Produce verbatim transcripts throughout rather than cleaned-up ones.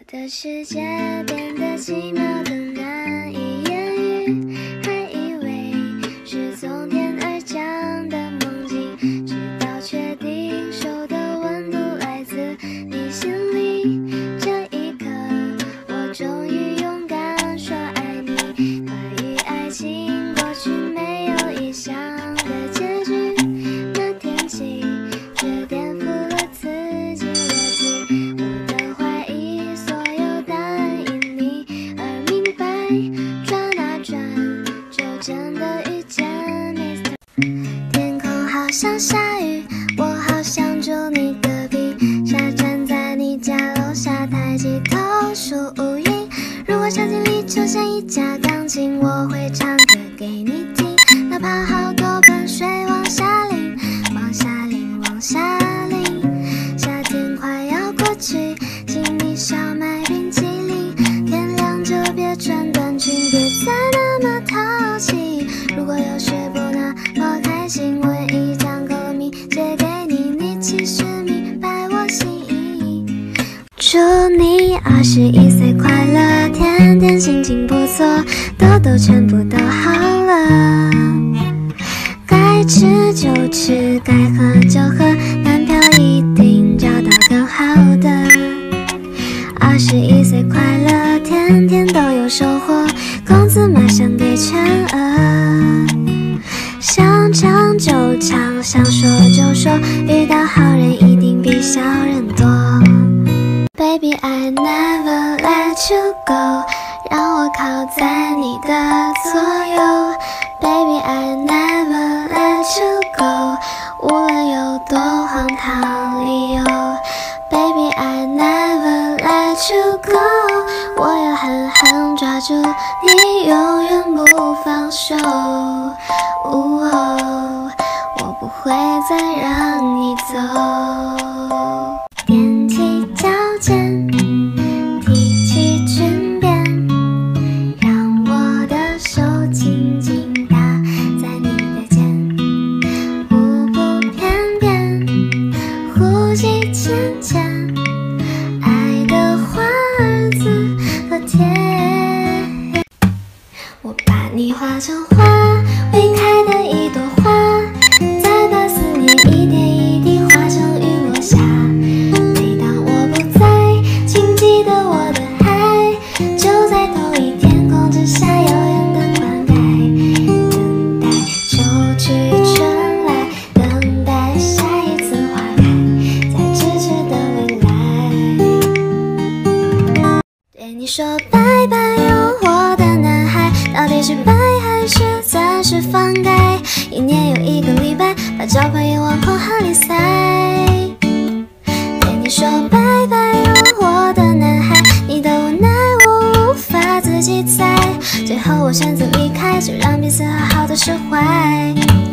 的世界变得奇妙的难以言喻，还以为是从天而降的梦境，直到确定手的温度来自你心里。这一刻，我终于勇敢说爱你。关于爱情，过去没有意想的结局，那天起却颠覆了自己逻辑。我的怀疑，所有答案因你而明白。转啊转，就真的遇见 Mister。天空好像下雨，我好想住你隔壁。沙站在你家楼下，抬起头数乌云。如果场景里出现一架钢琴，我会唱歌给你听，哪怕好多盆水往下淋，往下淋，往下淋。夏天快要过去，请你少买冰淇淋，天亮就别穿短裙，别再那么淘气。如果有学不那么开心，我一张歌迷借给你，你其实明白我心意。祝你二十一岁快乐，天天心情不错，痘痘全部都好了。该吃就吃，该喝就喝，男票一定找到更好的。二十一岁快乐，天天都有收获，工资马上给全额。想唱就唱，想说就说，遇到好人一定比小人多。Baby, I never let you go， 让我靠在你的左右。Baby, I never let you go， 无论有多荒唐理由。Baby, I never let you go， 我要狠狠抓住你，永远不放手。哦，我不会再让你走。踮起脚尖，提起裙边，让我的手紧紧搭在你的肩，舞步翩翩，呼吸浅浅，爱的华儿子和甜。我把你画成花，未开的一朵花，再把思念一点一滴化成雨落下。每当我不在，请记得我的爱，就在同一天空之下遥远的灌溉。等待秋去春来，等待下一次花开，在咫尺的未来。对你说拜拜哟，我的男孩，到底是拜还是暂时放开？一年又一个礼拜，把交朋友往空喊里塞。对你说拜拜哟，我的男孩，你的无奈我无法自己猜，最后我选择离开，就让彼此好好的释怀。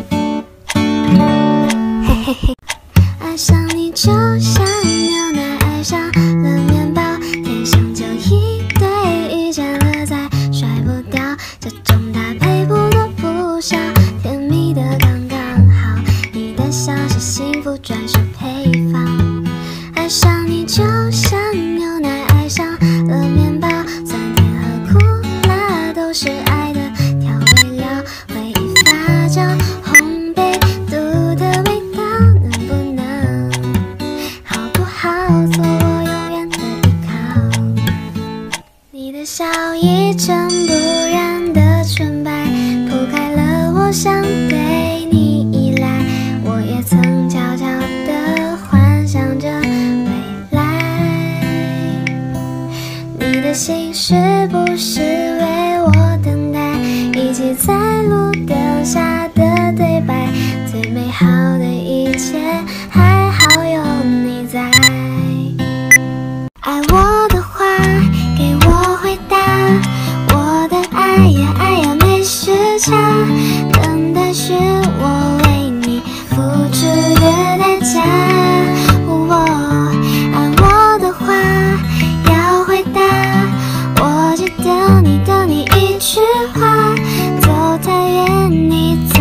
嘿嘿嘿，爱上你就像牛奶爱上了面包，天生就一对，遇见了再甩不掉，这种搭配不多不少，甜蜜的刚刚好，你的笑是幸福专属配方。爱上你就像牛奶爱上了面包，酸甜和苦辣都是爱的调味料，回忆发酵烘焙毒的味道，能不能好不好做我永远的依靠？你的笑一尘不染的纯白，铺开了我想对你依赖，我也曾悄悄地幻想着未来。你的心是不是为我等待，一起在路灯下的对白，最美好的一切还好有你在。爱我的话给我回答，我的爱呀爱呀没时差，等待是我为你付出的代价。哦，爱我的话要回答，我只等你等你一句话，走太远你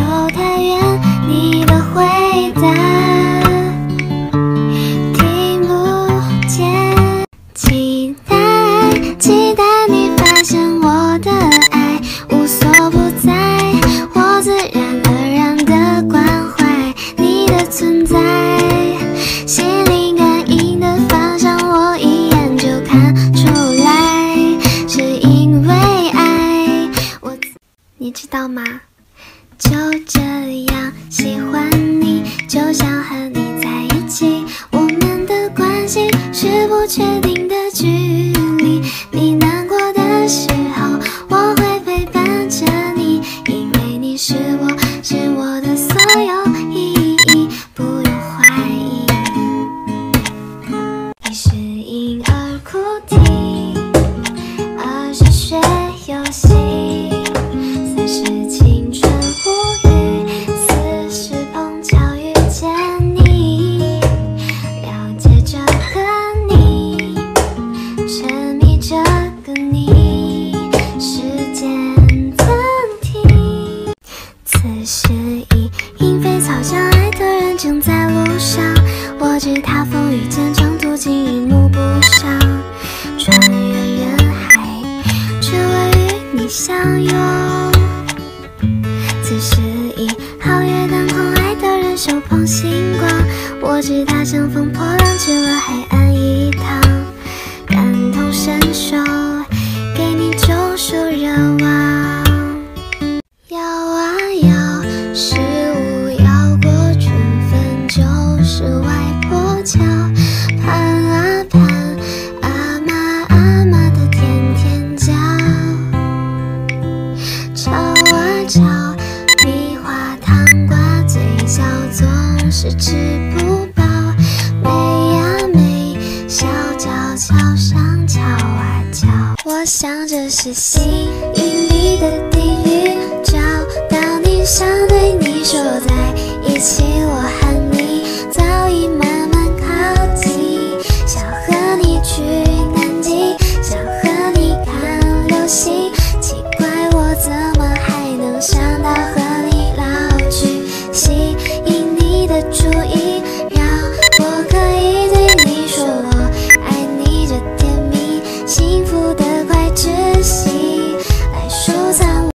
道吗？就这样喜欢你，就想和你在一起。我们的关系是不确定的距离。你难过的时候，我会陪伴着你，因为你是我，是我的所有意义，不用怀疑。你是婴儿哭啼，二十学游戏。正在路上，我知他风雨兼程，途经荧幕不上，穿越人海，只为与你相拥。此时已皓月当空，爱的人手捧星光，我知他乘风破浪，去了海岸一趟，感同身受，给你救赎热望。摇啊摇，十五摇过春分，就是外婆桥，盼啊盼，阿妈阿妈的甜甜叫，敲啊敲，米花糖挂嘴角，总是吃不饱，美呀美，小脚桥上敲啊敲，我想这是幸运里的地狱，找到你，想对你说在一起。